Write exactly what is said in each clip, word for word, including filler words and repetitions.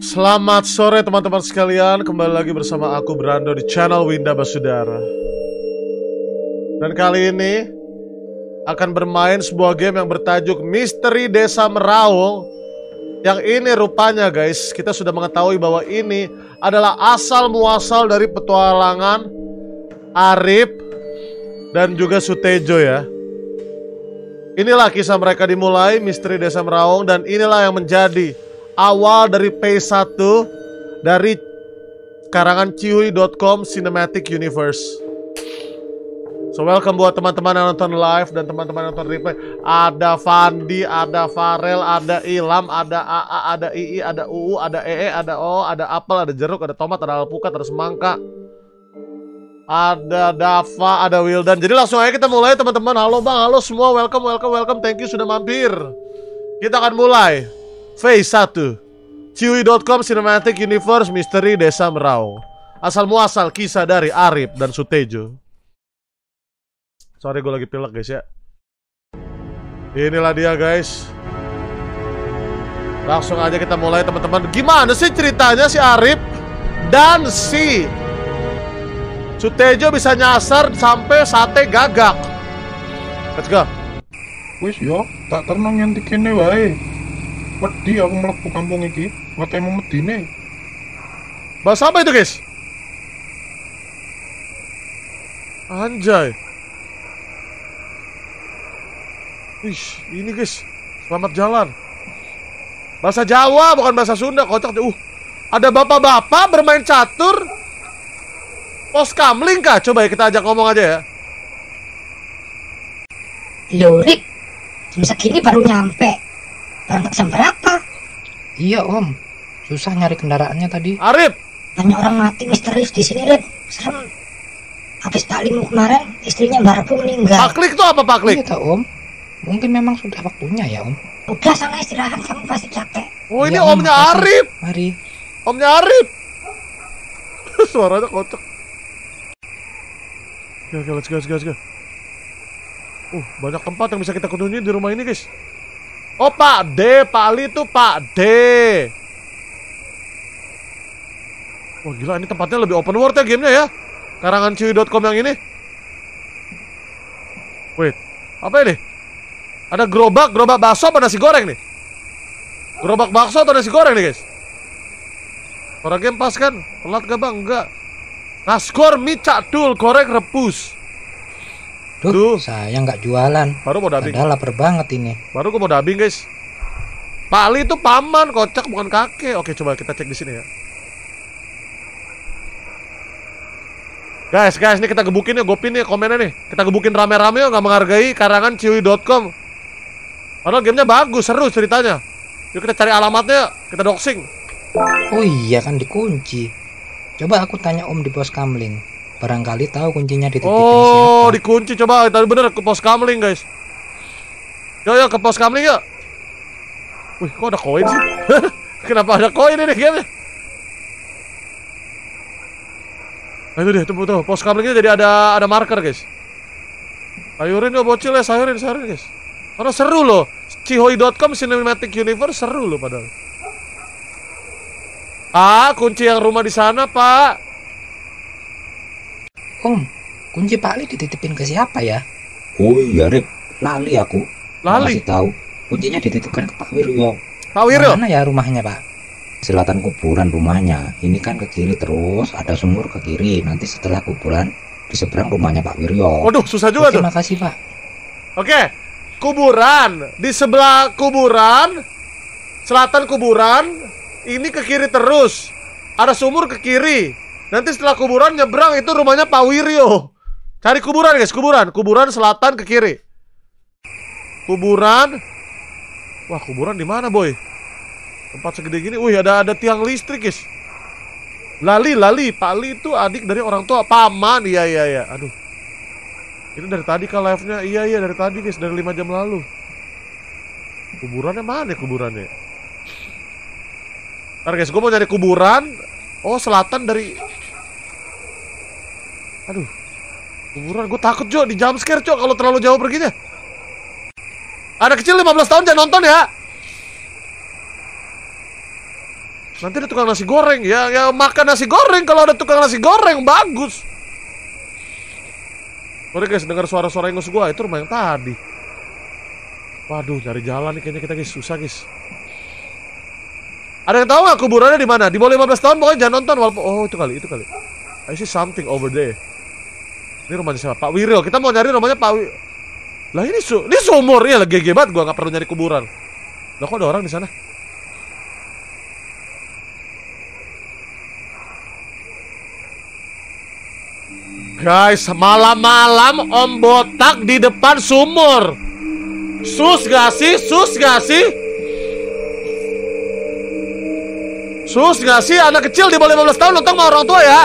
Selamat sore teman-teman sekalian, kembali lagi bersama aku Brando di channel Winda Basudara. Dan kali ini akan bermain sebuah game yang bertajuk Misteri Desa Meraung. Yang ini rupanya guys, kita sudah mengetahui bahwa ini adalah asal muasal dari petualangan Arip dan juga Sutejo ya. Inilah kisah mereka dimulai, Misteri Desa Meraung, dan inilah yang menjadi awal dari phase satu dari karangan cihui dot com Cinematic Universe. So welcome buat teman-teman yang nonton live dan teman-teman yang nonton replay. Ada Fandi, ada Farel, ada Ilham, ada A A, ada I I, ada U U, ada E E, ada O, ada apel, ada jeruk, ada tomat, ada alpukat, ada semangka, ada Dava, ada Wildan. Jadi langsung aja kita mulai teman-teman. Halo bang, halo semua, welcome, welcome, welcome. Thank you sudah mampir. Kita akan mulai phase satu cihui dot com Cinematic Universe Misteri Desa Meraung. Asal muasal kisah dari Arip dan Sutejo. Sorry gue lagi pilek guys ya. Inilah dia guys. Langsung aja kita mulai teman-teman. Gimana sih ceritanya si Arip dan si Sutejo bisa nyasar sampai sate gagak? Let's go. Wis yo, tak tenang nyanti kene wae. Wedi aku mlebu kampung iki, wetemu medine. Bahasa apa itu, guys? Anjay. Ish, ini guys, selamat jalan. Bahasa Jawa bukan bahasa Sunda, kocak. Uh, ada bapak-bapak bermain catur. Pos kamling kah? Coba ya kita ajak ngomong aja ya. Lurik, jam segini baru nyampe. Berangkat jam berapa? Iya om, susah nyari kendaraannya tadi. Arip, Banyak orang mati misterius di sini, Rip. Serem. Habis Pak Limu kemarin, istrinya Mbak Rebu meninggal. Paklik tuh apa Paklik? Iya tak om, mungkin memang sudah waktunya ya om. Udah sana istirahat, kamu pasti capek. Oh ini Iya, Om, omnya makasih. Arip. Mari. Omnya Arip. Suaranya kocak. Oke, oke, let's go, let's go, let's go. Uh, banyak tempat yang bisa kita kunjungi di rumah ini guys. Oh Pak D, Pak Ali tuh Pak D. Wah gila, ini tempatnya lebih open world ya gamenya ya. Karangan cihui dot com yang ini. Wait, apa ini? Ada gerobak, gerobak bakso apa nasi goreng nih? Gerobak bakso atau nasi goreng nih guys? Orang game pas kan? Telat gak bang? Enggak. Naskor mie cakdul, goreng rebus. Duh, Duh. saya nggak jualan. Baru mau dubbing. Padahal lapar banget ini. Baru gue mau dubbing guys. Pak Ali itu paman, kocak bukan kakek. Oke coba kita cek di sini ya. Guys, guys, ini kita gebukin ya, gopin ya komennya nih. Kita gebukin rame-rame ya, nggak menghargai karangan cihui dot com. Padahal gamenya bagus, seru ceritanya. Yuk kita cari alamatnya, kita doxing. Oh iya kan dikunci. Coba aku tanya om di pos kamling. Barangkali tahu kuncinya dititipin Oh, siapa. dikunci coba. Tadi bener ke pos kamling guys. Yo yo ke pos kamling yuk. Wih, kok ada koin sih? Kenapa ada koin ini gamenya? Nah itu deh, tuh, tuh, pos kamlingnya jadi ada ada marker guys. Sayurin yuk bocil ya, sayurin, sayurin guys. Karena seru loh. cihui dot com Cinematic Universe seru loh padahal. Ah, kunci yang rumah di sana, Pak. Om, kunci Pak Ali dititipin ke siapa ya? Oh iya Rip, lali aku. Lali. Masih tahu. Kuncinya dititipkan ke Pak Wiryo. Pak Wiryo. Mana ya rumahnya Pak? Selatan kuburan rumahnya. Ini kan ke kiri terus, ada sumur ke kiri. Nanti setelah kuburan di seberang rumahnya Pak Wiryo. Waduh, susah juga tuh. Terima kasih Pak. Oke, kuburan di sebelah kuburan, selatan kuburan, ini ke kiri terus. Ada sumur ke kiri. Nanti setelah kuburan nyebrang itu rumahnya Pak Wiryo. Cari kuburan guys, kuburan, kuburan selatan ke kiri. Kuburan. Wah, kuburan di mana boy? Tempat segede gini. Wih, ada ada tiang listrik guys. Lali, Lali, Pak Ali itu adik dari orang tua paman. Iya, iya, iya. Aduh. Ini dari tadi kan live-nya. Iya, iya, dari tadi guys, dari lima jam lalu. Kuburannya mana ya kuburannya? Ntar guys, gue mau nyari kuburan. Oh, selatan dari. Aduh. Kuburan, gue takut Jo, di jumpscare Jo kalau terlalu jauh perginya. Ada kecil lima belas tahun jangan nonton ya. Nanti ada tukang nasi goreng. Ya, ya makan nasi goreng. Kalau ada tukang nasi goreng, bagus. Sorry guys, dengar suara-suara ingus gua. Itu rumah yang tadi. Waduh, cari jalan nih kayaknya kita guys. Susah guys. Ada yang tahu nggak kuburannya di mana? Di bawah lima belas tahun pokoknya jangan nonton. Walaupun... Oh, itu kali, itu kali. I see something over there. Ini rumahnya siapa? Pak Wiryo. Kita mau nyari rumahnya Pak Wiryo. Lah ini su ini sumur ya, lagi G G banget. Gua nggak perlu nyari kuburan. Lah kok ada orang di sana? Guys, malam-malam Om Botak di depan sumur. Sus gak sih? Sus gak sih? Sus gak sih? Anak kecil di bawah lima belas tahun nonton sama orang tua ya?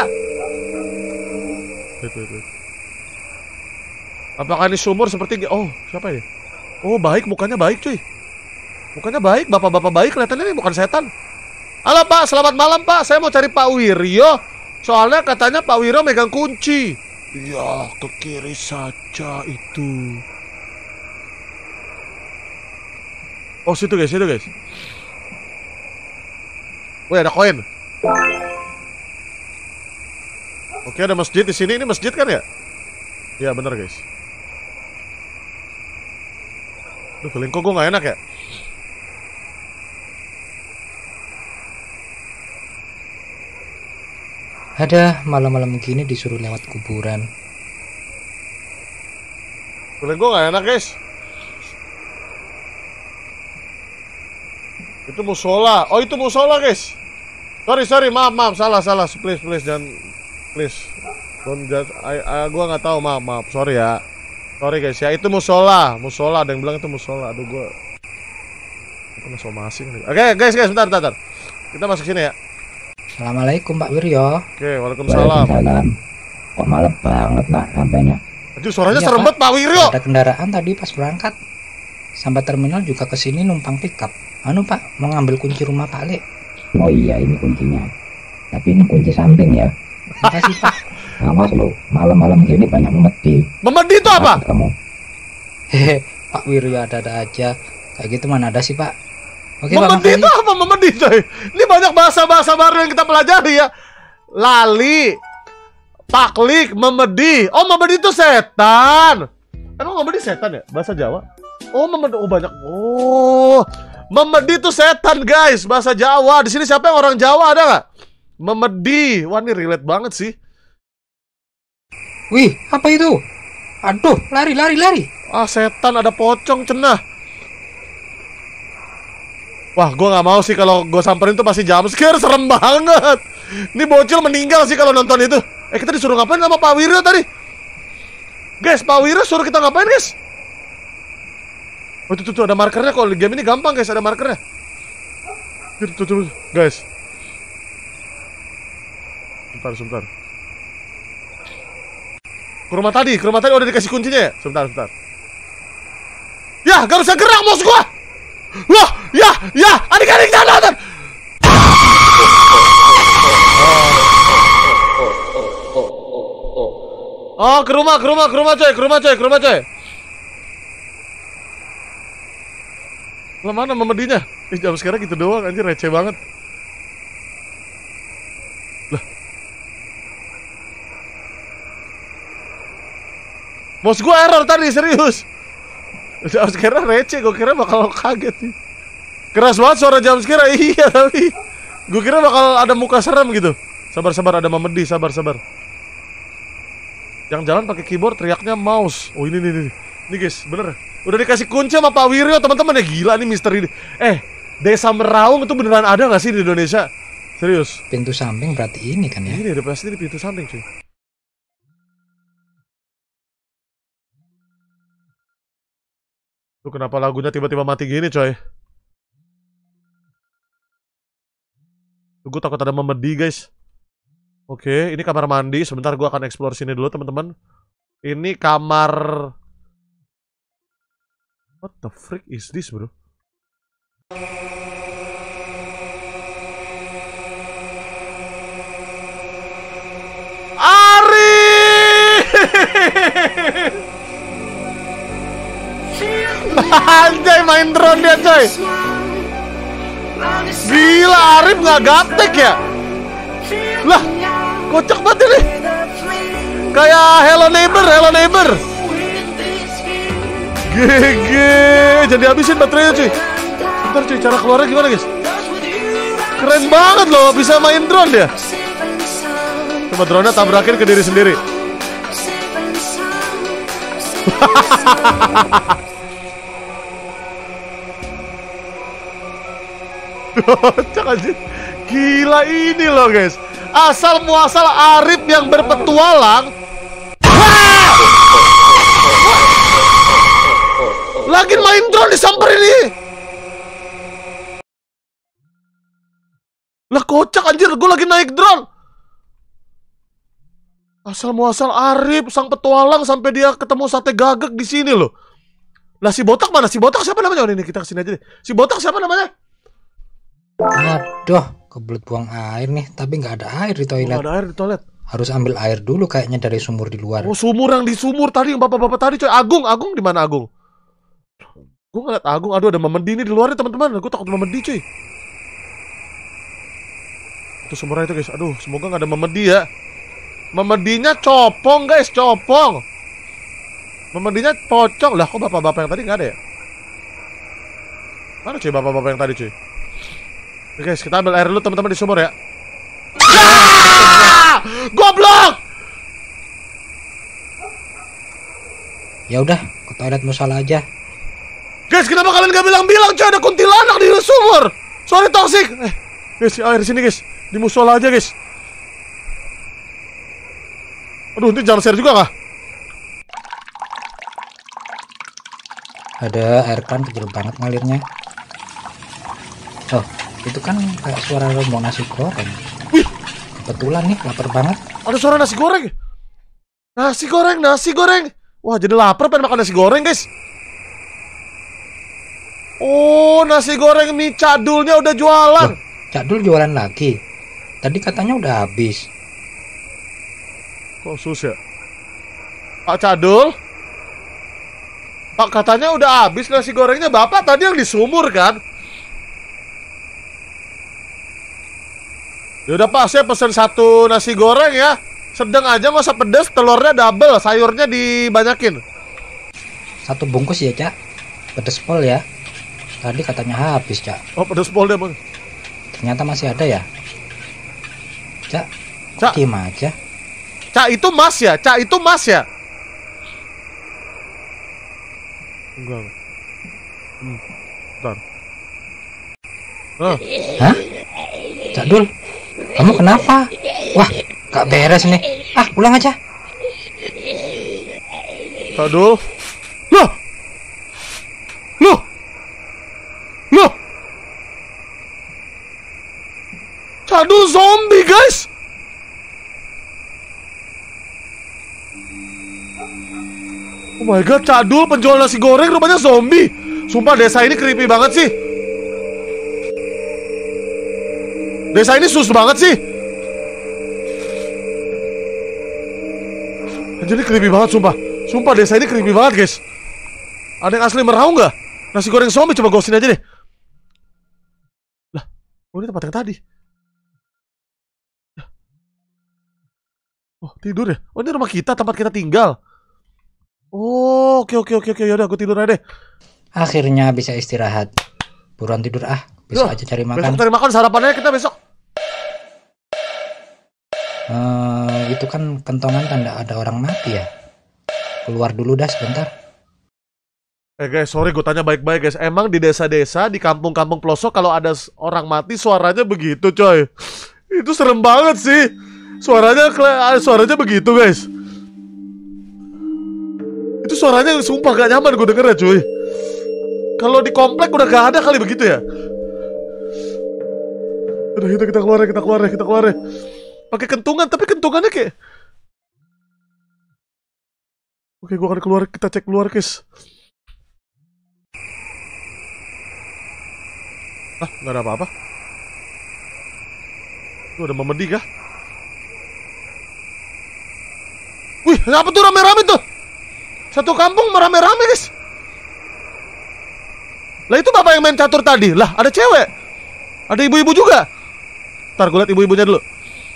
Apakah ini sumur seperti... Oh, siapa ini? Oh, baik, mukanya baik cuy. Mukanya baik, bapak-bapak baik. Kelihatannya ini bukan setan. Halo Pak, selamat malam Pak. Saya mau cari Pak Wiryo. Soalnya katanya Pak Wiryo megang kunci. Ya, ke kiri saja itu. Oh, situ guys, situ guys. Wih, ada koin. Oke, ada masjid di sini. Ini masjid kan ya? Iya, bener guys. Duh, feeling kok gue gak enak ya? Ada malam-malam gini disuruh lewat kuburan. Feeling gue gak enak guys. Itu musola. Oh, itu musola guys. Sorry, sorry, maaf, maaf, salah, salah. Please, please, jangan, please. Don't judge. I, I, gue gak tahu, maaf, maaf. Sorry ya. Sorry guys ya, itu musola, musola. Ada yang bilang itu musola. Aduh, gue kena somasi nih. Oke guys, guys, bentar, bentar. Kita masuk sini ya. Assalamualaikum Pak Wiryo. Oke, waalaikumsalam. Waalaikumsalam. Kok malam banget nak sampainya. Anjir, suaranya Iya, serem Pak. banget Pak Wiryo. Ada kendaraan tadi pas berangkat. Sampai terminal juga kesini numpang pickup. Anu Pak, mau ngambil kunci rumah Pak Le. Oh iya, ini kuncinya. Tapi ini kunci samping ya. Makasih Pak. Awas lo, malam-malam gini banyak memedi. Memedi itu apa? Takut kamu. Hehe, Pak Wiryo ada-ada aja. Kayak gitu mana ada sih Pak. Oke Pak, Memedi itu makasih. apa memedi coy? Ini banyak bahasa-bahasa baru yang kita pelajari ya. Lali, paklik, memedi. Oh, memedi itu setan. Emang memedi setan ya? Bahasa Jawa? Oh, memedi. Oh, banyak. Oh, memedi itu setan guys. Bahasa Jawa. Di sini siapa yang orang Jawa, ada nggak? Memedi. Wah, ini relate banget sih. Wih, apa itu? Aduh, lari, lari, lari. Ah, setan, ada pocong cenah. Wah, gue nggak mau sih kalau gue samperin tuh pasti jump scare, serem banget. Ini bocil meninggal sih kalau nonton itu. Eh, kita disuruh ngapain sama Pak Wiryo tadi? Guys, Pak Wiryo suruh kita ngapain guys? Oh, tuh, tuh, tuh, ada markernya kok. Di game ini gampang guys, ada markernya. Tuh, tuh, tuh, guys. Sebentar, sebentar. Ke rumah tadi, ke rumah tadi udah dikasih kuncinya ya? Sebentar, sebentar. Ya, gak bisa gerak mouse gua. Wah, ya, ya, adik-adik jangan nonton. Oh, ke rumah, ke rumah, ke rumah coy, ke rumah coy, ke rumah coy. Lah mana memedinya? Eh, jam sekarang gitu doang, anjir receh banget. Lah. Bos gua error tadi, serius. Jam sekarang receh, gua kira bakal kaget nih. Keras banget suara jam sekarang, iya tapi gua kira bakal ada muka serem gitu. Sabar-sabar, ada memedi, sabar-sabar. Yang jalan pakai keyboard teriaknya mouse. Oh ini nih nih. Ini guys, bener. Udah dikasih kunci sama Pak Wiryo teman-teman ya, gila nih misteri. Eh, Desa Meraung itu beneran ada nggak sih di Indonesia? Serius? Pintu samping berarti ini kan ya? Ini ada pasti di pintu samping cuy. Tuh kenapa lagunya tiba-tiba mati gini coy? Tuh gue takut ada memedi guys. Oke, ini kamar mandi. Sebentar gue akan explore sini dulu teman-teman. Ini kamar. What the freak is this bro? Ari! Anjay main drone dia coy. Gila, Arif nggak nggak gaptek ya? Lah, kocak banget ini. Kayak Hello Neighbor, Hello Neighbor. G G, jadi habisin baterainya cuy. Bentar cuy, cara keluarnya gimana guys? Keren banget loh, bisa main drone dia. Coba drone-nya tabrakin ke diri sendiri. Kocak aja. Gila ini loh guys. Asal muasal Arif yang berpetualang. Lagi main drone disamperin nih. Lah kocak anjir, gue lagi naik drone. Asal muasal Arif sang petualang sampai dia ketemu sate gagak di sini loh. Lah si botak mana? Si botak siapa namanya? Oh ini kita kesini aja deh. Si botak siapa namanya? Aduh, kebelet buang air nih, tapi nggak ada air di toilet. Nggak ada air di toilet. Harus ambil air dulu kayaknya dari sumur di luar. Oh sumur yang di sumur tadi, yang bapak-bapak tadi coy. Agung, Agung di mana Agung? Gue ngeliat Agung, aduh ada Memedi nih di luar nih teman-teman. Gue takut Memedi cuy. Itu sumurnya itu guys. Aduh, semoga nggak ada Memedi ya. Memedinya copong guys, copong. Memedinya pocong. Lah kok bapak-bapak yang tadi nggak ada ya? Mana cuy bapak-bapak yang tadi cuy? Oke guys, kita ambil air dulu teman-teman di sumur ya. Ah! Goblok! Ya udah, ke toilet musala aja. Guys, kenapa kalian gak bilang-bilang cuy ada kuntilanak di sumur? Sorry toxic. Eh, guys, air di sini guys. Di musola aja guys. Aduh, nanti jangan share juga kah? Ada air kan kecil banget ngalirnya. Oh, itu kan kayak suara rombong nasi goreng. Wih, kebetulan nih lapar banget. ada suara nasi goreng. Nasi goreng, nasi goreng. Wah, jadi lapar pengen makan nasi goreng guys. Oh, nasi goreng mie cadulnya udah jualan. Loh, Cadul jualan lagi. Tadi katanya udah habis. Kok sus ya? Pak Cadul? Pak katanya udah habis nasi gorengnya. Bapak tadi yang di sumur kan? Yaudah Pak, saya pesen satu nasi goreng ya. Sedang aja, nggak usah pedes. Telurnya double, sayurnya dibanyakin. Satu bungkus ya, Cak. Pedes pol ya. Tadi katanya habis, Cak. Oh, pedes pol deh bang. Ternyata masih ada ya. Cak, Cak, diem aja. Cak itu mas ya? Cak itu mas ya? Enggak. Hmm. Bentar. Ah. Hah? Cak Dul, kamu kenapa? Wah, gak beres nih. Ah, pulang aja. Cak Dul. Loh! Loh! Loh! Cak Dul zombie guys! Oh my god, Cak Dul penjual nasi goreng rupanya zombie. Sumpah desa ini creepy banget sih. Desa ini sus banget sih. Anjir ini creepy banget sumpah. Sumpah desa ini creepy banget guys. Ada yang asli meraung nggak? Nasi goreng zombie, coba ghost-in aja deh. Lah, oh ini tempat yang tadi. Oh tidur ya? Oh ini rumah kita, tempat kita tinggal. Oh, oke oke oke oke, yaudah aku tidur aja deh. Akhirnya bisa istirahat. Buruan tidur ah, besok Duh, aja cari makan. Besok cari makan, sarapannya kita besok. Uh, itu kan kentongan tanda ada orang mati ya. Keluar dulu dah sebentar. Eh guys, sorry gue tanya baik-baik guys. Emang di desa-desa, di kampung-kampung pelosok kalau ada orang mati suaranya begitu coy. Itu serem banget sih. Suaranya suaranya begitu guys. Itu suaranya sumpah gak nyaman gue denger ya cuy. Kalau di komplek udah gak ada kali begitu ya. Udah itu kita keluar ya, kita keluar ya, kita keluar ya. Pakai kentungan, tapi kentungannya kayak. Oke, gue akan keluar, kita cek keluar guys. Ah, gak ada apa-apa. Itu ada Memedi kah? Wih, apa tuh rame-rame tuh? Satu kampung merame-rame guys. Lah itu bapak yang main catur tadi. Lah ada cewek. Ada ibu-ibu juga. Ntar gue liat ibu-ibunya dulu.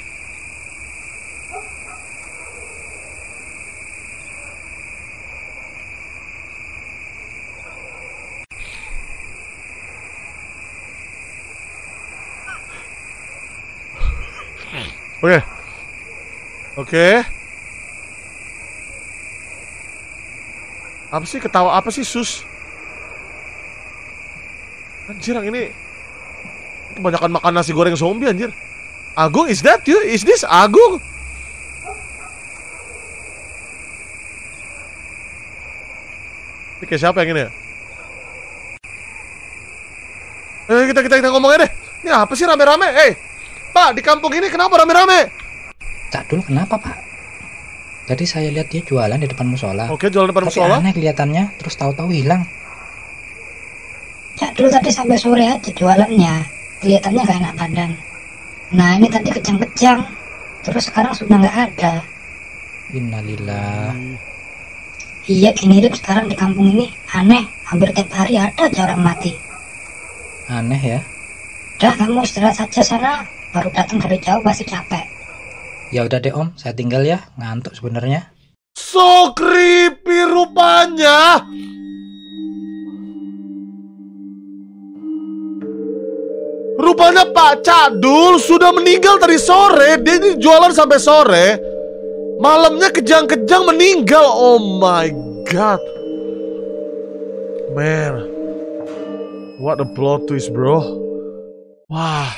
Oke. Okay. Oke. Okay. Apa sih ketawa apa sih sus? Anjir yang ini kebanyakan makan nasi goreng zombie anjir. Agung, is that you? Is this Agung? Ini kayak siapa yang ini ya? Eh kita kita kita ngomongnya deh. Ini apa sih rame-rame? Eh Pak, di kampung ini kenapa rame-rame? Cak Dul kenapa pak? Tadi saya lihat dia jualan di depan musola. Oke, jualan depan Tapi musola. aneh kelihatannya, terus tahu-tahu hilang. Cak Dul tadi sampai sore aja jualannya. Kelihatannya gak enak badan. Nah ini tadi kejang-kejang. Terus sekarang sudah nggak ada. Innalillah. Iya ini Rip, sekarang di kampung ini aneh. Hampir tiap hari ada aja orang mati. Aneh ya. Udah kamu istirahat saja sana. Baru datang dari jauh pasti capek. Ya udah deh om, saya tinggal ya, ngantuk sebenarnya. So creepy rupanya. Rupanya Pak Cadul sudah meninggal tadi sore. Dia ini jualan sampai sore. Malamnya kejang-kejang meninggal. Oh my god. Man, what a plot twist bro. Wah.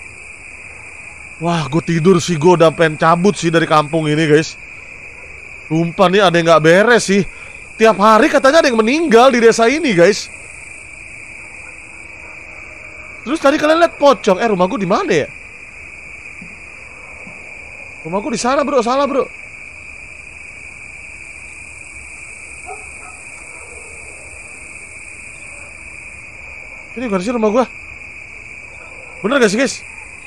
Wah, gue tidur sih, gue udah pengen cabut sih dari kampung ini guys. Sumpah nih ada yang gak beres sih. Tiap hari katanya ada yang meninggal di desa ini guys. Terus tadi kalian lihat pocong. Eh rumah gue di mana ya? Rumah gue di sana bro, salah bro. Ini bukan sih rumah gue. Bener gak sih guys?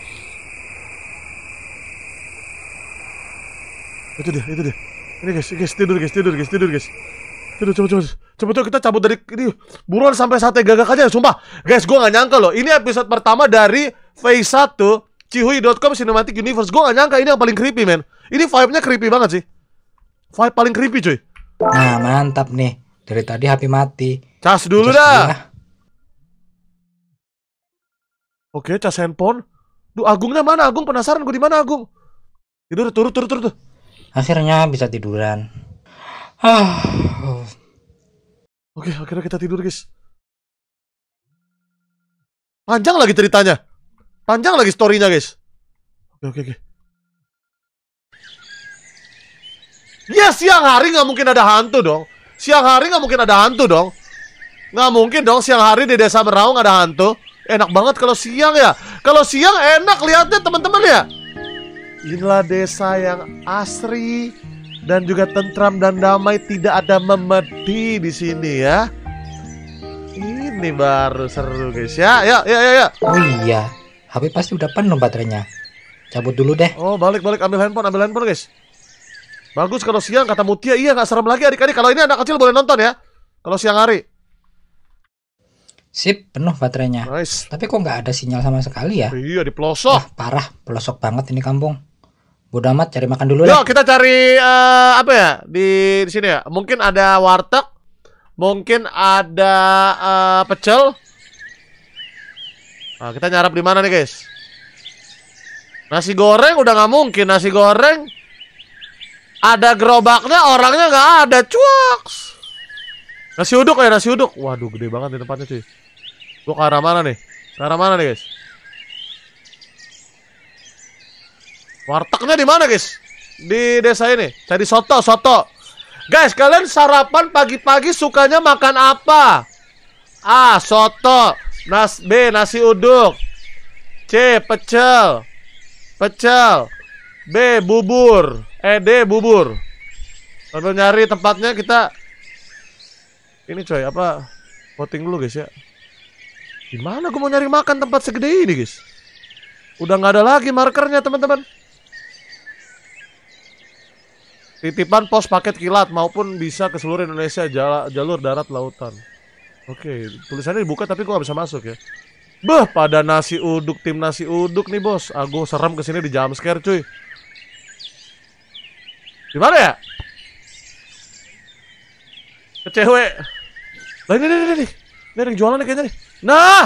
Itu dia, itu dia. Ini guys, guys tidur guys, tidur guys, tidur guys. Tidur, coba, coba, coba tuh kita cabut dari ini. Buruan sampai sate gagak aja, sumpah. Guys, gue gak nyangka loh. Ini episode pertama dari Phase satu Cihui dot com Cinematic Universe. Gue gak nyangka ini yang paling creepy, men. Ini vibe-nya creepy banget sih. Vibe paling creepy, cuy. Nah, mantap nih. Dari tadi H P mati. Cas dulu Cas dah. dulu lah. Oke, cas handphone. Duh, Agungnya mana? Agung penasaran gue di mana Agung. Tidur, turut, turut, turut. Akhirnya bisa tiduran. Ah. Oke, akhirnya kita tidur, guys. Panjang lagi ceritanya. Panjang lagi story-nya, guys. Oke, oke, oke. Ya, siang hari nggak mungkin ada hantu dong. Siang hari nggak mungkin ada hantu dong. Nggak mungkin dong siang hari di desa Meraung ada hantu. Enak banget kalau siang ya. Kalau siang enak lihatnya teman-teman ya. Inilah desa yang asri dan juga tentram dan damai, tidak ada memedi di sini ya. Ini baru seru guys ya. Ya, ya, ya, ya. Oh iya, H P pasti udah penuh baterainya. Cabut dulu deh. Oh, balik-balik ambil handphone, ambil handphone guys. Bagus kalau siang kata Mutia, iya nggak serem lagi adik-adik. Kalau ini anak kecil boleh nonton ya. Kalau siang hari. Sip, penuh baterainya. Nice. Tapi kok nggak ada sinyal sama sekali ya? Iya di pelosok. Wah, parah, pelosok banget ini kampung. Bodoh amat, cari makan dulu Yuk lah. kita cari uh, apa ya di, di sini ya. Mungkin ada warteg, mungkin ada uh, pecel. Nah, kita nyarap di mana nih guys? Nasi goreng udah nggak mungkin. Nasi goreng ada gerobaknya, orangnya nggak ada. Cuak. Nasi uduk ya, nasi uduk. Waduh, gede banget nih tempatnya cuy. Gua ke arah mana nih? Ke arah mana nih guys? Wartegnya di mana guys? Di desa ini. Cari soto, soto. Guys, kalian sarapan pagi-pagi sukanya makan apa? A. Soto. Nas B. Nasi uduk. C. Pecel. Pecel. B. Bubur. E. D. Bubur. Sambil nyari tempatnya kita. Ini coy, apa? Voting dulu guys ya. Gimana gue mau nyari makan tempat segede ini guys? Udah nggak ada lagi markernya teman-teman. Titipan pos paket kilat maupun bisa ke seluruh Indonesia, jala, jalur darat lautan. Oke, tulisannya dibuka tapi gue gak bisa masuk ya. Beh, pada nasi uduk, tim nasi uduk nih bos. Aku serem kesini di jump scare cuy. Gimana ya? Ke cewek. Lah ini, ini, ini, ini. Ini ada yang jualan nih kayaknya nih. Nah!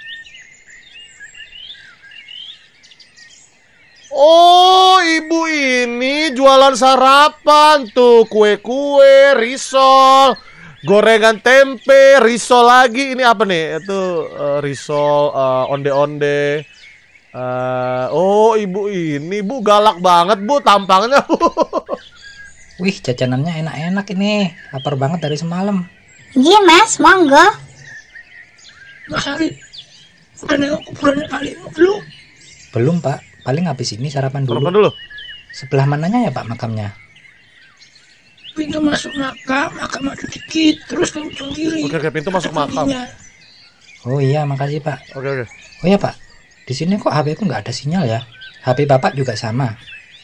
Oh, ibu ini jualan sarapan tuh. Kue-kue, risol, gorengan tempe, risol lagi. Ini apa nih? Itu uh, risol, uh, onde-onde. Uh, oh, ibu ini, Bu, galak banget, Bu, tampangnya. Wih, jajanannya enak-enak ini. Lapar banget dari semalam. Iya mas, monggo. Mas Arif, udah nengok kuburannya kali ini belum? Belum pak, paling habis ini sarapan dulu. Sarapan dulu. Sebelah mananya ya pak makamnya? Pintu masuk makam, makam maju dikit, terus ke ujung kiri. Oke, oke, pintu masuk makam. Oh iya, makasih pak. Oke, oke. Oh iya pak, di sini kok H P ku nggak ada sinyal ya? H P bapak juga sama?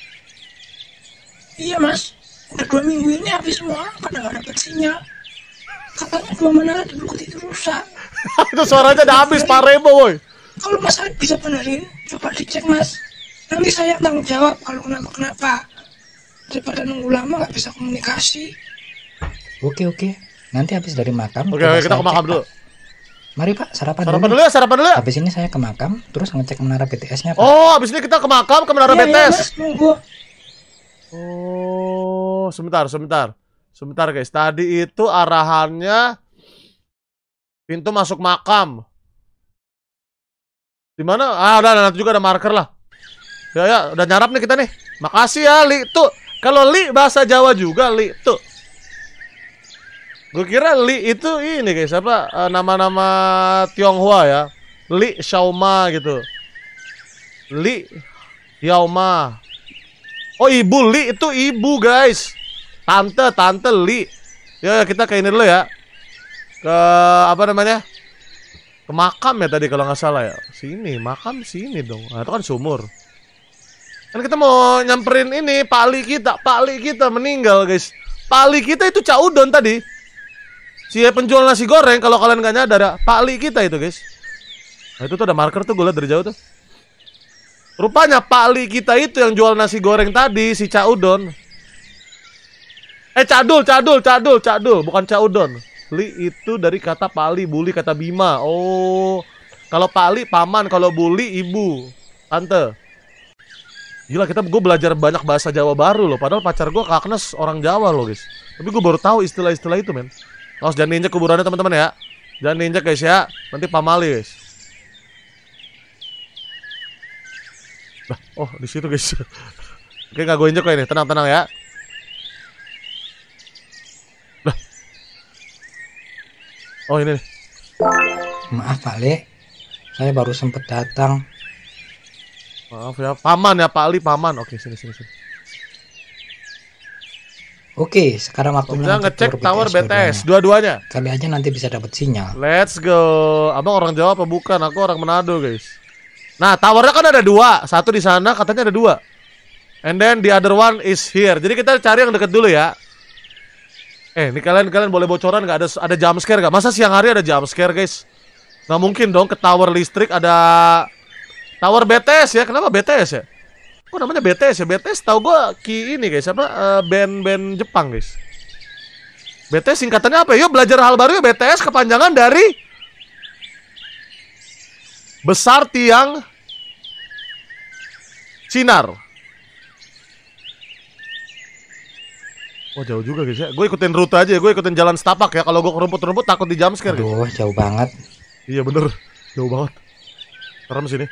Iya mas, udah dua minggu ini habis semua orang pada nggak dapat sinyal. Katanya dua menara di Bukit itu rusak. Itu suaranya udah habis, Pak Rebo, boy. Kalau Mas Arif bisa benerin, coba dicek Mas. Nanti saya tanggung jawab kalau kenapa-kenapa. Daripada nunggu lama nggak bisa komunikasi. Oke oke, nanti habis dari makam. Oke, oke, kita ke makam dulu. Mari Pak, sarapan, Sarapan dulu. dulu ya, sarapan dulu ya. Habis ini saya ke makam, terus ngecek menara B T S-nya Pak. Oh, habis ini kita ke makam, ke menara Iya, B T S. iya, Mas, nunggu. Oh, sebentar, sebentar. Sebentar guys, tadi itu arahannya pintu masuk makam. Di mana? Ah, udah, nanti juga ada marker lah. Ya, ya, udah nyarap nih kita nih. Makasih ya, Li. Tuh, kalau Li bahasa Jawa juga, Li. Tuh. Gue kira Li itu ini guys, apa eh, nama-nama Tionghoa ya. Li Xiaoma gitu. Li Yaoma. Oh, ibu Li itu ibu guys. Tante, tante Li. Ya, kita ke ini dulu ya. Ke apa namanya? Ke makam ya tadi kalau nggak salah ya. Sini, makam sini dong. Nah, itu kan sumur. Kan kita mau nyamperin ini Pak Li kita. Pak Li kita meninggal guys. Pak Li kita itu Cak Udon tadi. Si penjual nasi goreng, kalau kalian nggak nyadar ya, Pak Li kita itu guys. Nah, itu tuh ada marker tuh, gue liat dari jauh tuh. Rupanya Pak Li kita itu yang jual nasi goreng tadi, si Cak Udon. Eh, Cadul, Cadul, Cadul, Cadul, bukan Cak Udon. Li itu dari kata Pali, Buli kata Bima. Oh, kalau Pali paman, kalau Buli ibu, tante. Gila, kita gue belajar banyak bahasa Jawa baru loh. Padahal pacar gue Kak Agnes orang Jawa loh guys. Tapi gue baru tahu istilah-istilah itu men. Awas jangan diinjek kuburannya teman-teman ya. Jangan diinjek guys ya. Nanti pamali guys. Nah, oh di situ guys. Oke, nggak gue injek kok ini. Tenang-tenang ya. Nah. Oh ini nih. Maaf Pak Le, saya baru sempat datang. Maaf ya, paman ya Pak Ali, paman. Oke, sini sini sini. Oke, sekarang waktunya Kita ngecek tower B T S dua-duanya. Kali aja nanti bisa dapat sinyal. Let's go. Abang orang Jawa apa bukan? Aku orang Manado, guys. Nah, towernya kan ada dua. Satu di sana, katanya ada dua. And then the other one is here. Jadi kita cari yang deket dulu ya. Eh, ini kalian kalian boleh bocoran nggak? Ada ada jump scare nggak? Masa siang hari ada jump scare, guys? Nggak mungkin dong ke tower listrik ada tower B T S ya. Kenapa B T S ya? Kok namanya B T S ya? B T S tahu gue ki ini guys, apa uh, band-band Jepang guys. B T S singkatannya apa? Yuk belajar hal baru ya. B T S kepanjangan dari besar tiang sinar. Oh jauh juga guys ya. Gue ikutin rute aja ya. Gue ikutin jalan setapak ya. Kalau gue ke rumput-rumput takut di jumpscare guys. Aduh, jauh banget. Iya bener, jauh banget. Serem sini.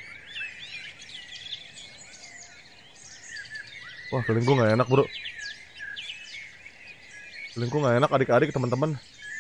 Wah, feeling gue gak enak bro. Feeling gue gak enak adik-adik teman-teman.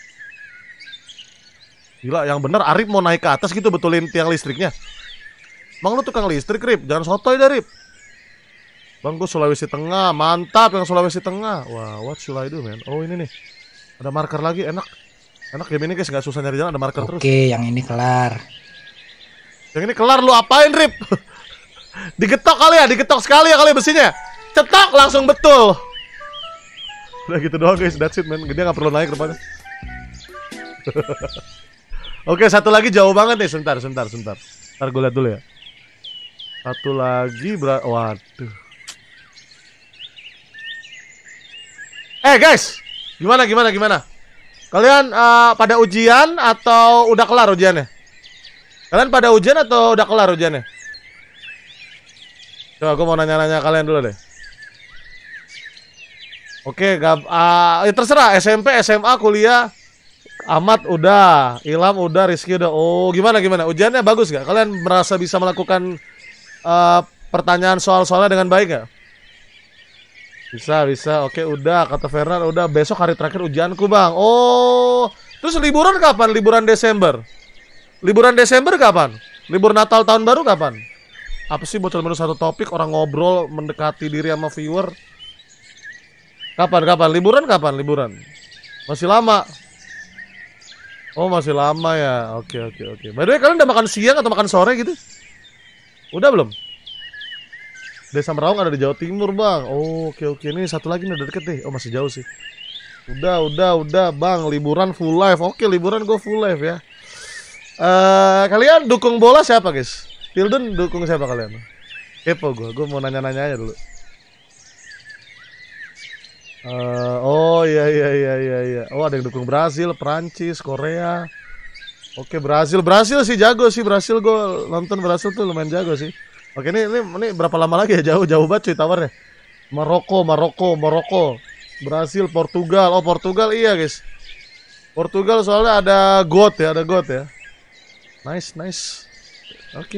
Gila, yang bener Arif mau naik ke atas gitu betulin tiang listriknya. Bang lu tukang listrik Rip, jangan sotoy dah Rip. Bang gue Sulawesi Tengah, mantap yang Sulawesi Tengah. Wah, what should I do man? Oh ini nih, ada marker lagi, enak. Enak game ini guys, gak susah nyari jalan, ada marker terus. Oke, yang ini kelar. Yang ini kelar, lu apain Rip? Digetok kali ya, digetok sekali ya kali besinya. Cetok langsung betul. Udah gitu doang guys, that's it man. Dia gak perlu naik depannya. Oke, satu lagi jauh banget nih. Sebentar, sebentar, sebentar. Ntar gue lihat dulu ya. Satu lagi ber... Waduh. Eh guys, gimana, gimana, gimana? Kalian uh, pada ujian atau udah kelar ujiannya? Kalian pada ujian atau udah kelar ujiannya? Coba gue mau nanya-nanya kalian dulu deh. Oke, gak, uh, ya terserah. S M P, S M A, kuliah. Ahmad udah, Ilham udah, Rizky udah. Oh, gimana gimana? Ujiannya bagus gak? Kalian merasa bisa melakukan uh, pertanyaan soal-soalnya dengan baik gak? Bisa, bisa. Oke, udah. Kata Fernand, udah. Besok hari terakhir ujianku, Bang. Oh, terus liburan kapan? Liburan Desember. Liburan Desember kapan? Libur Natal tahun baru kapan? Apa sih bocor menu satu topik, orang ngobrol mendekati diri sama viewer? Kapan, kapan? Liburan kapan? Liburan? Masih lama. Oh, masih lama ya. Oke, oke, oke. By the way, kalian udah makan siang atau makan sore gitu? Udah belum? Desa Meraung ada di Jawa Timur, Bang. Oh, oke, oke. Ini satu lagi nih, udah deket deh. Oh, masih jauh sih. Udah, udah, udah, Bang. Liburan full live. Oke, liburan gue full live ya. Uh, kalian dukung bola siapa, guys? Tilden dukung siapa kalian? Kepo gue. Gue mau nanya-nanya aja dulu. Uh, oh iya iya iya iya iya. Oh, ada yang dukung Brazil, Prancis, Korea. Oke, Brazil, Brazil sih jago sih. Brazil, gue nonton Brazil tuh lumayan jago sih. Oke, ini ini ini berapa lama lagi ya? Jauh jauh banget cuy tawarnya. Maroko, Maroko, Maroko. Brazil, Portugal. Oh, Portugal iya, guys. Portugal soalnya ada God ya, ada God ya. Nice, nice. Oke.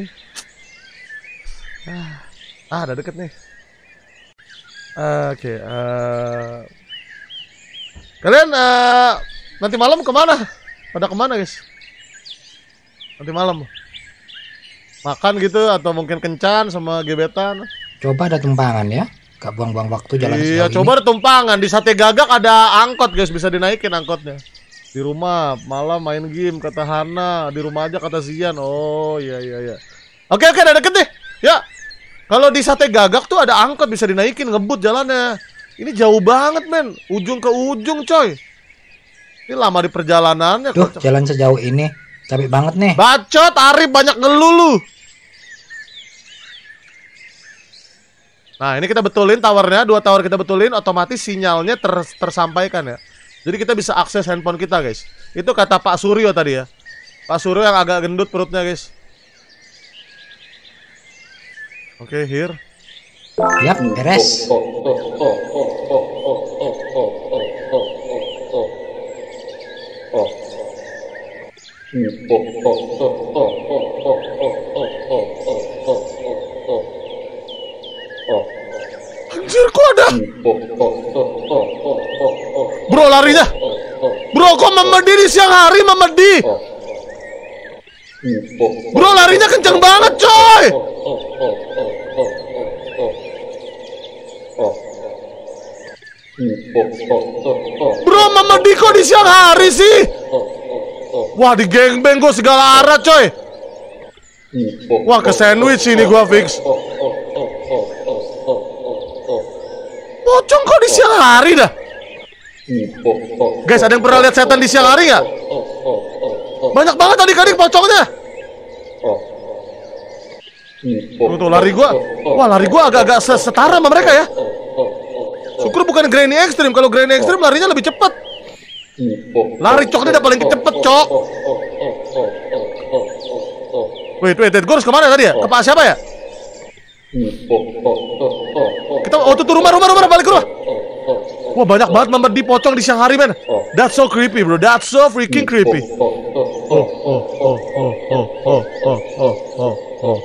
Ah, ah, udah deket nih. Uh, Oke, okay, uh... kalian uh, nanti malam kemana? Pada kemana, guys? Nanti malam makan gitu atau mungkin kencan sama gebetan? Coba ada tumpangan ya, gak buang-buang waktu jalan. Iya, coba ada tumpangan di Sate Gagak, ada angkot, guys, bisa dinaikin angkotnya. Di rumah malam main game kata Hana, di rumah aja kata Zian. Oh iya iya iya. Oke oke, udah deket deh. Ya. Kalau di Sate Gagak tuh ada angkot bisa dinaikin, ngebut jalannya. Ini jauh banget, men. Ujung ke ujung, coy. Ini lama di perjalanannya. Duh, kocok. Jalan sejauh ini capek banget nih. Bacot, Arif banyak ngeluh lu. Nah, ini kita betulin towernya, dua tower kita betulin, otomatis sinyalnya ter tersampaikan ya. Jadi kita bisa akses handphone kita, guys. Itu kata Pak Suryo tadi ya. Pak Suryo yang agak gendut perutnya, guys. Oke, okay, here. Yap, beres. Anjir, kok ada? Bro, larinya. Bro, kok Mamadi di siang hari, Mamadi? Bro, larinya kenceng banget, coy. Bro, Mamadi kok di siang hari sih? Wah, di gengbeng gue segala arah, coy. Wah, ke sandwich ini gua fix. Pocong kok di siang hari dah? Guys, ada yang pernah lihat setan di siang hari nggak? Banyak banget adik-adik pocongnya. Tuh, tuh lari gua. Wah, lari gua agak-agak setara sama mereka ya. Syukur bukan Granny Extreme. Kalau Granny Extreme larinya lebih cepat. Lari cok ini udah paling cepet, cok. Wait, wait, wait. Gue harus kemana tadi ya? Ke Pak siapa ya? Kita, oh tuh, tuh rumah, rumah, rumah, balik ke rumah. Wah, banyak banget member di pocong di siang hari, man. That's so creepy, bro. That's so freaking creepy. Oh, oh, oh, oh, oh, oh, oh, oh, oh, oh, oh.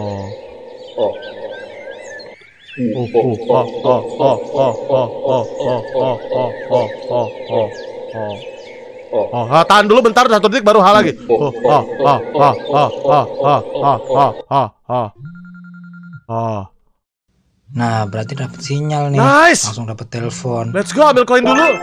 Oh, oh, oh, oh, oh, oh, oh, oh, oh, oh, oh, oh. Oh, oh, tahan dulu bentar, satu detik baru hal lagi. Oh, oh, oh, oh, oh, oh, oh, oh, oh, oh, oh. Nah, berarti dapat sinyal nih. Nice. Langsung dapat telepon. Let's go, ambil koin dulu.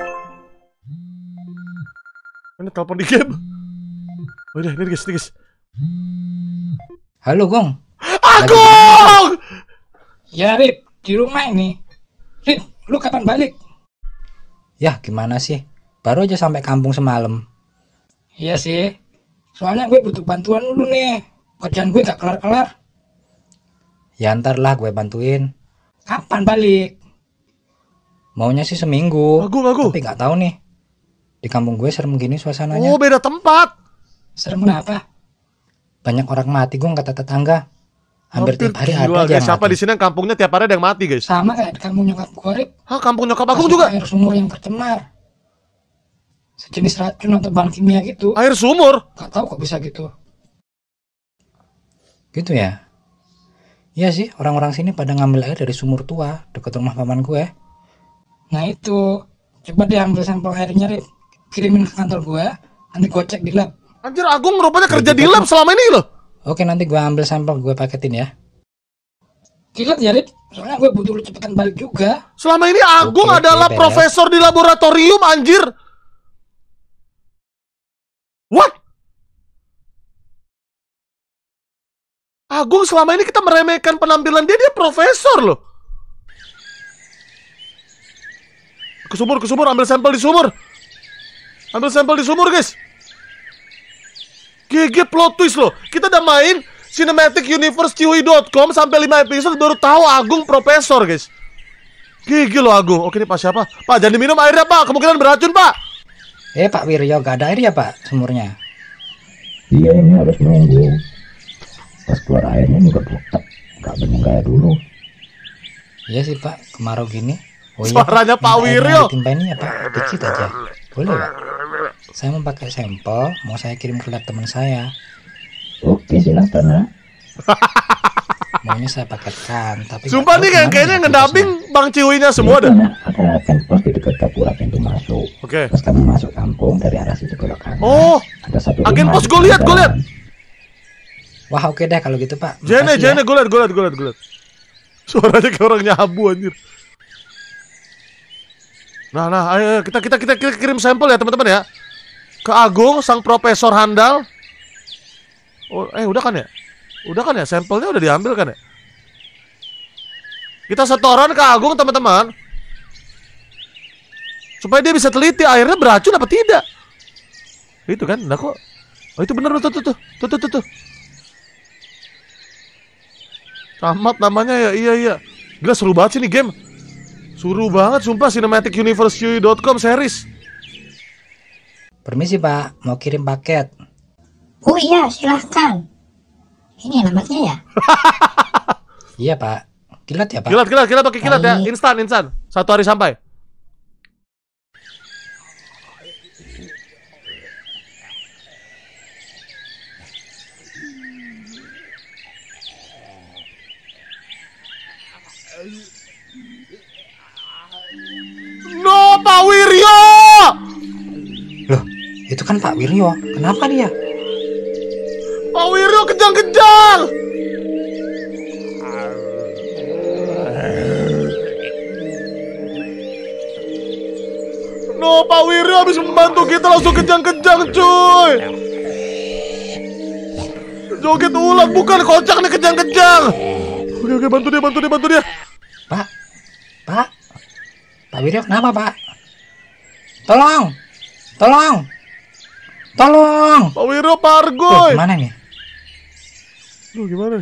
Ini telepon di game. Oh, ini, ini guys, ini guys. Halo, Gong. Agung! Ya, Rip, di rumah ini. Rip, lu kapan balik? Ya, gimana sih? Baru aja sampai kampung semalam. Iya sih. Soalnya gue butuh bantuan dulu nih. Kerjaan gue gak kelar-kelar. Ya ntar lah gue bantuin. Kapan balik? Maunya sih seminggu. Agung, Agung. Tapi nggak tahu nih. Di kampung gue serem gini suasananya. Oh, beda tempat. Serem kenapa? Banyak orang mati gue kata tetangga. Hampir tiap hari gila, ada aja guys. yang Siapa mati. di sini yang kampungnya tiap hari ada yang mati, guys? Sama kayak di kampung nyokap gue, Rip. Hah, kampung nyokap Agung Masuk juga? air sumur yang tercemar. Sejenis racun atau bahan kimia gitu. Air sumur? Gak tahu kok bisa gitu. Gitu ya? Iya sih, orang-orang sini pada ngambil air dari sumur tua dekat rumah paman gue. Nah itu, coba deh ambil sampel airnya, Rip. Kirimin ke kantor gue, nanti gue cek di lab. Anjir, Agung rupanya kerja di lab selama ini loh. Oke, nanti gue ambil sampel, gue paketin ya. Kilat ya, Rip. Soalnya gue butuh lu cepetan balik juga. Selama ini Agung Oke, adalah oke, beres. profesor di laboratorium, anjir. What? Agung selama ini kita meremehkan penampilan dia, dia profesor loh. Ke sumur, ke sumur, ambil sampel di sumur. Ambil sampel di sumur, guys. G G plot twist loh. Kita udah main Cinematic Universe Ciwi dot com sampai lima episode baru tahu Agung profesor, guys. G G loh Agung. Oke, ini Pak siapa? Pak, jangan diminum airnya, Pak. Kemungkinan beracun, Pak. Eh, Pak Wiryo, gak ada air ya, Pak, sumurnya? Iya, ini harus nunggu. Pas keluar airnya juga butek. Gak bener kayak dulu. Iya sih, Pak, kemarau gini. Oh iya, Suaranya Pak minta airnya Wiryo. ditimpain ya, Pak, dikit aja. Boleh, Pak? Saya mau pakai sampel, mau saya kirim ke lab teman saya. Oke, silakan ya. Maunya saya paketkan, tapi Sumpah nih, kayak kayaknya ngedubbing Bang Ciwinya semua dah. Ada campus di dekat dapur pintu masuk. Oke. Pas kamu masuk kampung dari arah situ belok kanan. Oh, ada satu agen rumah pos, di gue lihat, gue lihat. jalan. Wah, oke deh kalau gitu, Pak. Jene, Makasih Jene, ya. gue lihat, gue lihat, gue lihat, gue lihat. Suaranya kayak orang nyabu, anjir. Nah, nah, ayo ayo, kita kita kita kita kirim sampel ya teman-teman ya. Ke Agung, sang profesor handal. Oh, eh udah kan ya? Udah kan ya? Sampelnya udah diambil kan ya? Kita setoran ke Agung teman-teman. Supaya dia bisa teliti airnya beracun apa tidak. Itu kan, nah kok. Oh itu bener tuh tuh tuh tuh tuh tuh. tuh. Camat namanya ya, iya iya. Gila seru banget sih nih game. Seru banget sumpah Cinematic Universe Ciwi dot com series. Permisi, Pak, mau kirim paket. Oh iya, silahkan. Ini alamatnya ya? Iya, Pak. Kilat ya, Pak? Kilat kilat kilat pakai kilat ya. Baik. Instan instan. Satu hari sampai. No, Pak Wiryo! Loh, itu kan Pak Wiryo. Kenapa dia? Pak Wiryo kejang-kejang! No, Pak Wiryo habis membantu kita langsung kejang-kejang, cuy! Joget ulang, bukan kocak nih kejang-kejang! Oke, oke, bantu dia, bantu dia, bantu dia! Pak, Pak, Pak Wiryo kenapa, Pak? Tolong, tolong, tolong. Pak Wiryo Tuh, pargoy! gimana nih? Duh, gimana?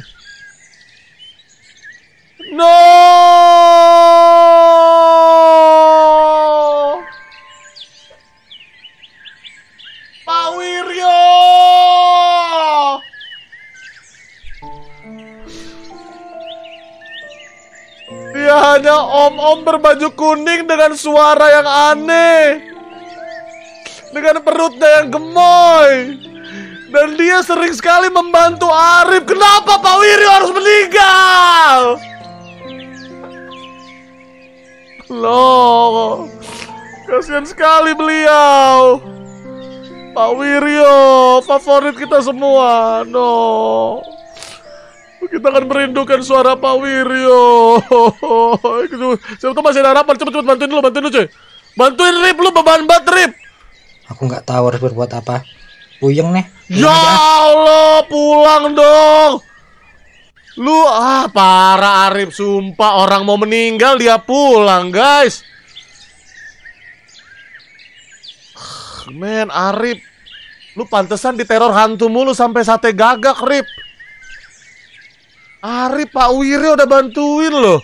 No! Pak Wiryo! Dia hanya om-om berbaju kuning dengan suara yang aneh, dengan perutnya yang gemoy. Dan dia sering sekali membantu Arif. Kenapa Pak Wiryo harus meninggal? Loh, kasihan sekali beliau. Pak Wiryo, favorit kita semua. No, kita akan merindukan suara Pak Wiryo. Siapa tahu masih ada harapan. Cepet-cepet bantuin dulu, bantuin dulu cuy. Bantuin Rip, lu beban banget Rip. Aku nggak tahu harus berbuat apa. Puyeng nih. Ya Allah, pulang dong. Lu ah parah Arif, sumpah orang mau meninggal dia pulang, guys. Men, Arif Lu pantesan diteror hantu mulu sampai sate gagak, Rip. Arif, Pak Wiri udah bantuin loh.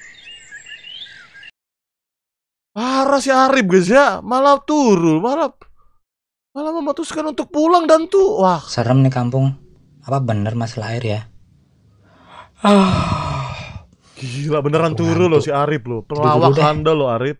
Parah si Arif guys ya, malah turun, malah malah memutuskan untuk pulang dan tuh, wah. Serem nih kampung. Apa bener masalah air ya? Gila beneran Kampung turun loh hantu. si Arif loh, Tidur pelawak dulu deh. handal loh Arif.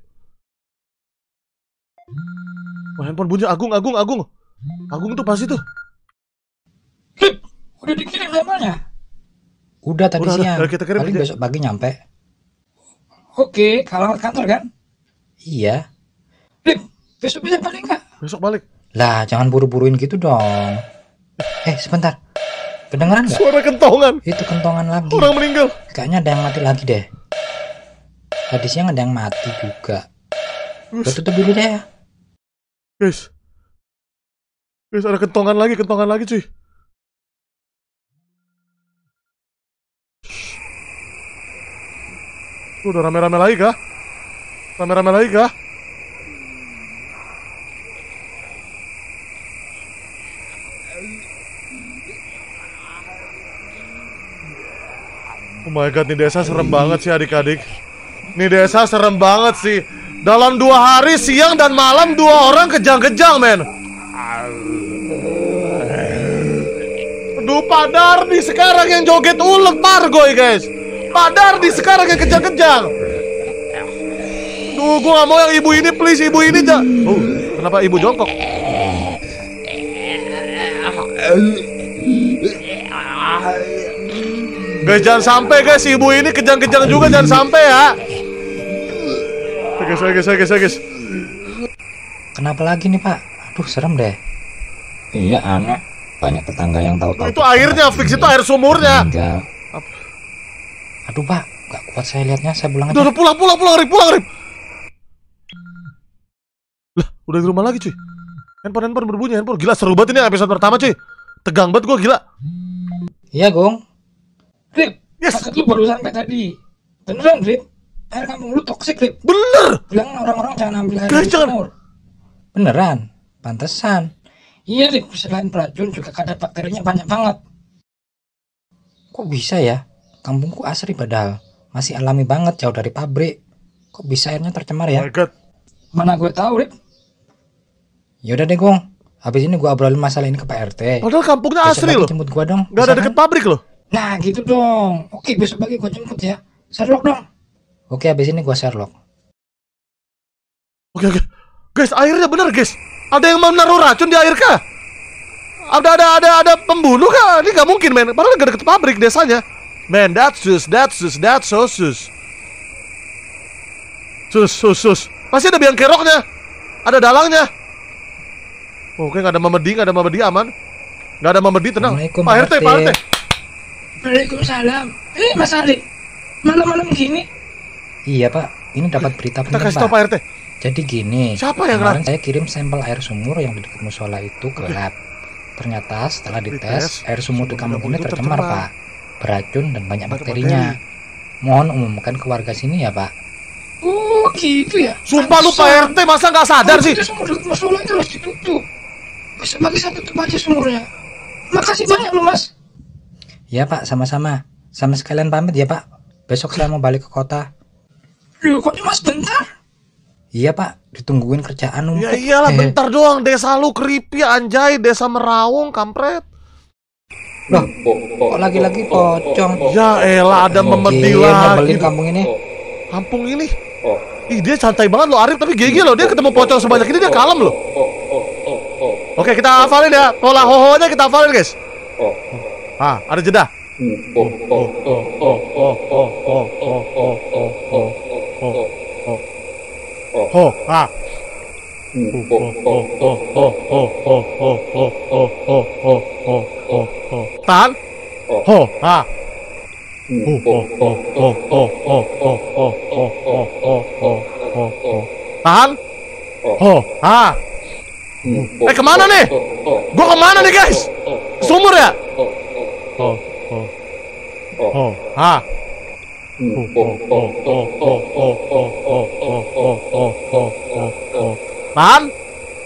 Wah, handphone bunyi, Agung, Agung, Agung. Agung tuh pasti tuh. Rip, udah dikirim labelnya. Udah tadi Udah, udah, siang. udah, kita kirim Paling aja. besok pagi nyampe. Oke, kalau kantor kan? Iya. Rip, besok bisa balik nggak? Besok balik. Lah, jangan buru-buruin gitu dong. Eh, sebentar. Kedengeran nggak? Suara kentongan. Itu kentongan lagi. Orang meninggal. Kayaknya ada yang mati lagi deh. Tadi siang ada yang mati juga. Gue tutup dulu deh ya. Guys. Guys, ada kentongan lagi, kentongan lagi cuy. Tuh, udah rame-rame lagi kah? Rame-rame lagi kah? Oh my god, nih desa serem banget sih adik-adik. Nih desa serem banget sih. Dalam dua hari siang dan malam dua orang kejang-kejang men. Aduh, Pak Dardi sekarang yang joget ulet Margoy guys. Pak Dardi sekarang yang kejang-kejang. Duh, gue gak mau yang ibu ini, please, ibu ini jangan. Oh, kenapa ibu jongkok? Guys, jangan sampai guys, ibu ini kejang-kejang juga, jangan sampai ya. Guys, guys, guys, guys, guys. Kenapa lagi nih Pak? Aduh, serem deh. Iya aneh, banyak tetangga yang tahu-tahu Itu airnya, fix itu air sumurnya. meninggal. Aduh Pak, gak kuat saya lihatnya. Saya pulang aja. Udah, udah, pulang, pulang, pulang, Rip, pulang, Rip. Lah, udah di rumah lagi cuy. Handphone, handphone berbunyi, handphone. Gila, seru banget ini episode pertama cuy. Tegang banget gue, gila. Iya Gong. Rip, Yes. paket lu baru sampai tadi. Beneran, Rip? Air kampung lu toksik, Rip. Bener. Bilang orang-orang jangan ambil air Guys, dari jangan. sumur. Beneran. Pantesan. Iya, Rip. Selain beracun juga kadar bakterinya banyak banget. Kok bisa ya? Kampungku asri padahal. Masih alami banget, jauh dari pabrik. Kok bisa airnya tercemar Oh ya? my god. Mana gue tahu, Rip. Yaudah deh Gong. Habis ini gua obrolin masalah ini ke Pak R T. Padahal kampungnya Besok asri lagi loh. jemput gua dong. Gak ada Bisa deket kan? pabrik loh. Nah, gitu dong. Oke, besok pagi gue jemput ya. Sherlock dong. Oke, habis ini gua Sherlock. Oke, oke. Guys, airnya bener guys. Ada yang mau naruh racun di air kah? Ada, ada, ada, ada pembunuh kah? Ini gak mungkin men. Padahal gak deket pabrik desanya. Man, that's sus, that's sus, that's so sus. Sus, sus, sus. Pasti ada biang keroknya. Ada dalangnya. Oke, gak ada memedi, gak ada memedi, aman. Gak ada memedi, tenang. Assalamualaikum, Pak R T, Pak R T. Waalaikumsalam. Eh, Mas Ali. Malam-malam gini. Iya Pak, ini dapat berita Kita penting kasih tau Pak. Pak R T. Jadi gini, Siapa yang kemarin saya kirim sampel air sumur yang di dekat musola itu ke lab. Ternyata setelah Dites, dites, air sumur di kampung ini itu tercemar tercemar. Pak. Beracun dan banyak Banyak bakterinya. Mohon umumkan ke warga sini ya Pak. Oh, gitu ya. Sumpah lu Pak R T, masa gak sadar sih? Itu sumur dekat musola itu harus ditutup. Besok pagi saya tutup aja sumurnya. Makasih banyak lu, Mas. Ya Pak, sama-sama. Sama sekalian pamit ya Pak. Besok saya mau balik ke kota. Loh, kok cuma sebentar? Iya Pak, ditungguin kerjaan numpuk. Ya iyalah, Eh, bentar doang. Desa lu creepy anjay, desa Merawung, kampret. Loh, kok lagi-lagi pocong? Ya elah, ada memedi Gila, lagi. nyebelin kampung ini. Kampung ini. Ih, dia santai banget loh Arif, tapi gigi loh. Dia ketemu pocong sebanyak ini, dia kalem loh. Oke, kita hafalin ya. Pola hohonya kita hafalin guys. Ah, ada jeda. Oh, oh, oh, oh, oh, oh, oh, oh, oh, oh, oh, oh, oh. Oh, ah. Oh, oh, oh, oh, oh, oh, oh, oh, oh, oh, oh, oh, oh, oh, oh. Tahan. Oh, ah. Oh, oh, oh, oh, oh, oh, oh, oh, oh, oh, oh, oh, oh, oh. Tahan. Oh, ah. Eh, kemana nih? Gua kemana nih guys? Sumur ya? Oh, oh, oh, ah. Oh, oh, oh, oh, oh, oh, oh, oh, oh, oh, oh, oh, oh. Tahan.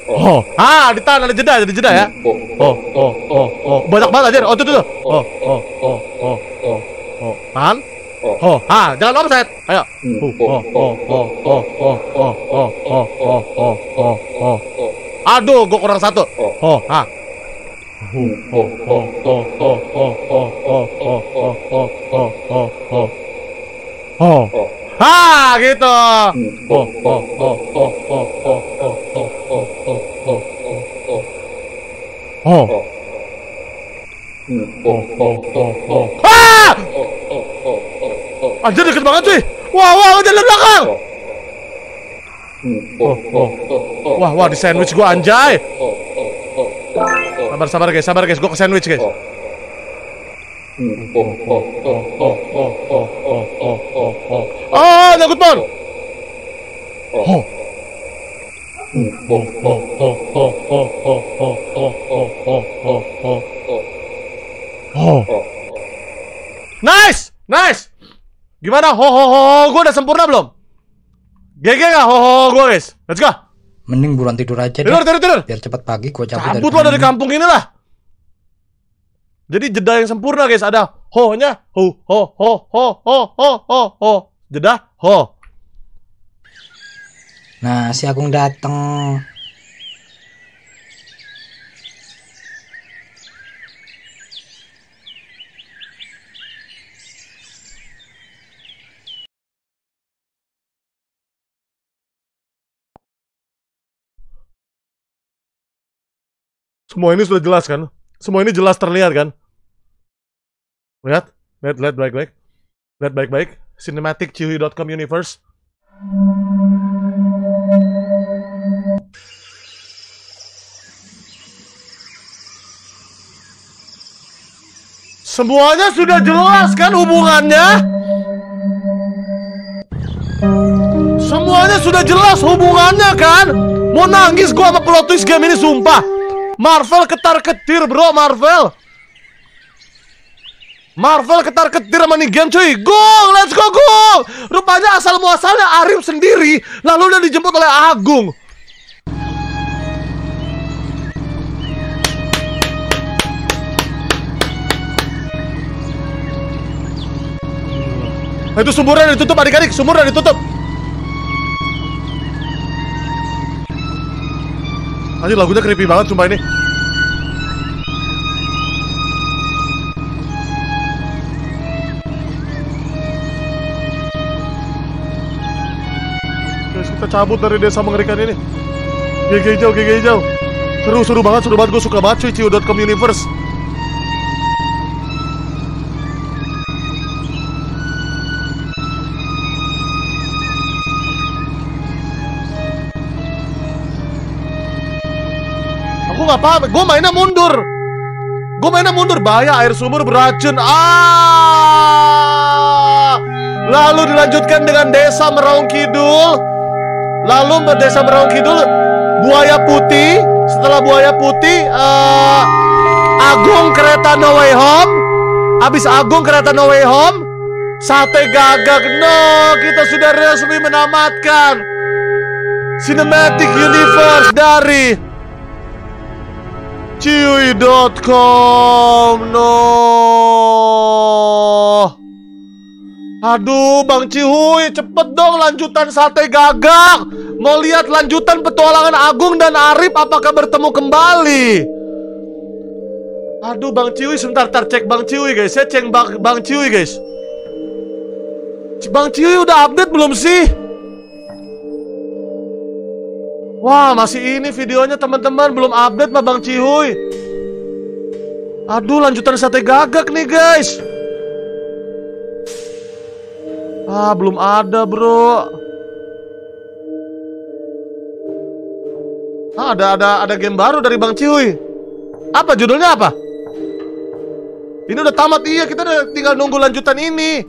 Oh, ah, ditahan, ada jeda, ada jeda ya. Oh, oh, oh, oh, banyak banget aja. Oh, tuh, tuh, tuh. Oh, oh, oh, oh, oh, oh, tahan. Oh, ah, jangan offset. Ayo. Oh, oh, oh, oh, oh, oh, oh, oh, oh, oh, oh, oh, oh. Aduh, gua kurang satu. Oh, ah. Oh, oh, oh, oh, oh, oh, oh, oh, oh, oh, oh, oh, oh, oh. Ah, gitu. Oh, oh, oh, oh, oh, oh, oh, oh, oh, oh, oh, oh. Oh. Oh, oh, oh, oh. Ah! Anjir, deket banget sih. Wah, wah, jalan belakang. Oh, oh. Wah, wah, di sandwich gua anjay. Sabar, sabar guys, sabar guys, gua ke sandwich guys. Oh, oh, oh, oh, oh, oh, oh, oh, oh, oh. Ah, nyangkut pon. Oh. Oh, oh, oh, oh, oh, oh, oh, oh, oh, oh, oh, oh. Oh. Nice, nice. Gimana? Ho ho ho, gua udah sempurna belum? G G gak ho ho gua guys? Let's go. Mending buruan tidur aja deh. Tidur, tidur, tidur. Biar cepat pagi gua cabut, cabut lo dari kampung ini lah. Jadi jeda yang sempurna guys, ada ho-nya, ho ho ho ho ho ho ho ho. Jeda ho. Nah, si Agung dateng. Semua ini sudah jelas kan? Semua ini jelas terlihat kan? Lihat, lihat, lihat baik-baik. Lihat baik-baik. Cinematic Cihui dot com Universe. Semuanya sudah jelas kan hubungannya? Semuanya sudah jelas hubungannya kan? Mau nangis gua sama plot twist game ini sumpah. Marvel ketar-ketir bro, Marvel. Marvel ketar-ketir sama nih game cuy. Go, let's go, go. Rupanya asal muasalnya Arif sendiri, lalu udah dijemput oleh Agung. Itu sumurnya ditutup adik-adik, sumurnya ditutup. Anjir, lagunya creepy banget sumpah ini. Guys, kita cabut dari desa mengerikan ini. G G hijau, G G hijau. Seru, seru banget, seru banget. Gue suka banget cuy, Cihui dot com Universe. Aku gak paham, gue mainnya mundur. Gue mainnya mundur, bahaya air sumur beracun. Ah, lalu dilanjutkan dengan desa Meraung Kidul. Lalu desa Meraung Kidul, buaya putih. Setelah buaya putih, uh, Agung kereta No Way Home. Abis Agung kereta No Way Home, sate gagak. No, kita sudah resmi menamatkan Cinematic Universe dari Cihui dot com. No. Aduh, Bang Cihui, cepet dong lanjutan sate gagak. Mau lihat lanjutan petualangan Agung dan Arif apakah bertemu kembali. Aduh, Bang Cihui, sebentar, tar cek Bang Cihui guys. Saya cek Bang, Bang Cihui guys. Bang Cihui udah update belum sih? Wah, masih ini videonya teman-teman, belum update mah Bang Cihui. Aduh, lanjutan sate gagak nih guys. Ah, belum ada bro. Ah, ada ada ada game baru dari Bang Cihui. Apa judulnya apa? Ini udah tamat, iya, kita udah tinggal nunggu lanjutan ini.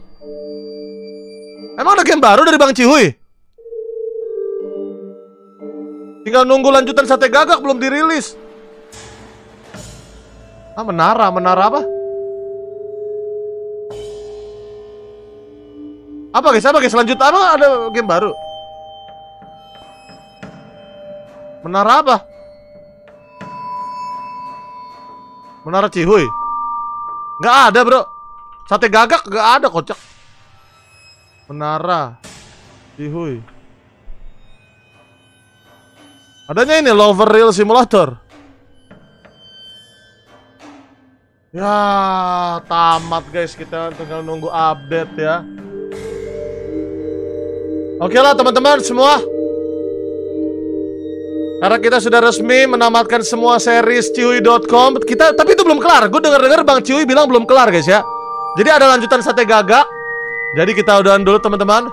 Emang ada game baru dari Bang Cihui? Tinggal nunggu lanjutan sate gagak belum dirilis. Ah, menara, menara apa? Apa guys, apa guys, lanjut apa, ada game baru? Menara apa? Menara Cihuy. Nggak ada bro. Sate Gagak nggak ada kocak. Menara Cihuy. Adanya ini Lover Real Simulator. Ya tamat guys, kita tinggal nunggu update ya. Oke lah teman-teman semua. Karena kita sudah resmi menamatkan semua series cihuy dot com. Kita tapi itu belum kelar. Gue dengar-dengar Bang Cihuy bilang belum kelar guys ya. Jadi ada lanjutan Sate Gagak. Jadi kita udahan dulu teman-teman.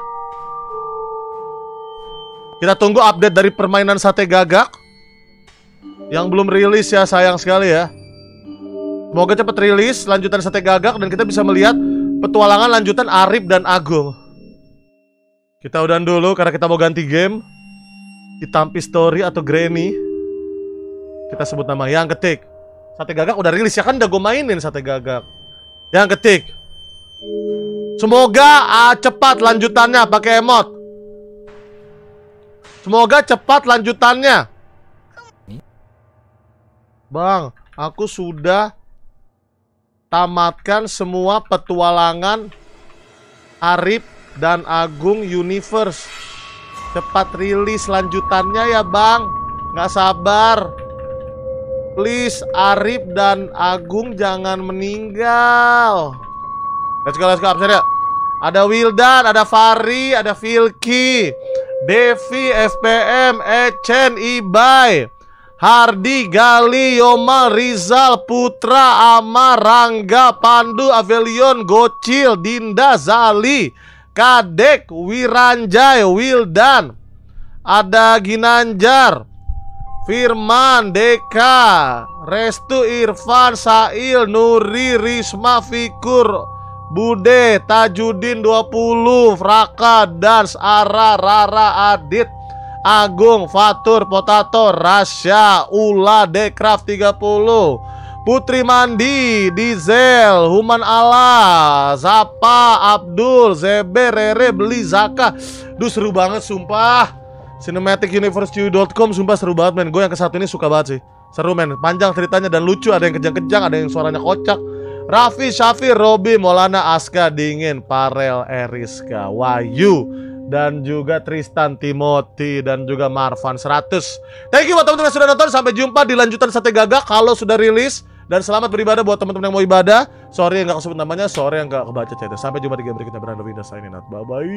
Kita tunggu update dari permainan Sate Gagak yang belum rilis ya, sayang sekali ya. Semoga cepat rilis lanjutan Sate Gagak dan kita bisa melihat petualangan lanjutan Arif dan Agung. Kita udahan dulu karena kita mau ganti game. Ditampi Story atau Granny. Kita sebut nama yang ketik. Sate Gagak udah rilis ya kan, udah gue mainin Sate Gagak. Yang ketik. Semoga uh, cepat lanjutannya pakai emot. Semoga cepat lanjutannya. Bang, aku sudah tamatkan semua petualangan Arif dan Agung Universe. Cepat rilis lanjutannya ya bang. Nggak sabar. Please Arif dan Agung jangan meninggal. Let's go, let's go, absen ya. Ada Wildan, ada Fari, ada Vilki, Devi, F P M, Echen, Ibai, Hardi, Gali, Yomal, Rizal, Putra, Amar, Rangga, Pandu, Avelion, Gocil, Dinda, Zali, Kadek, Wiranjay, Wildan, ada Ginanjar, Firman, Deka, Restu, Irfan, Sail, Nuri, Risma, Fikur, Bude, Tajudin dua puluh, Raka, Dans, Ara, Rara, Adit, Agung, Fatur, Potato, Rasya, Ula, Dekraf tiga puluh, Putri Mandi, Dizel, Human Allah, Zapa, Abdul, Zebe, Rere, Beli, Zaka. Duh seru banget sumpah. Cinematic Universe cihuy dot com sumpah seru banget men. Gue yang ke satu ini suka banget sih. Seru men, panjang ceritanya dan lucu. Ada yang kejang-kejang, ada yang suaranya kocak. Raffi, Syafi, Robi, Maulana, Aska, Dingin, Parel, Eriska, Wahyu, dan juga Tristan, Timothy, dan juga Marvan seratus. Thank you buat teman-teman yang sudah nonton. Sampai jumpa di lanjutan Sate Gagak kalau sudah rilis. Dan selamat beribadah buat teman-teman yang mau ibadah. Sorry yang gak kesebut namanya, sorry yang gak kebaca chatnya. Sampai jumpa di game berikutnya. Brando Winda signing out. Bye bye.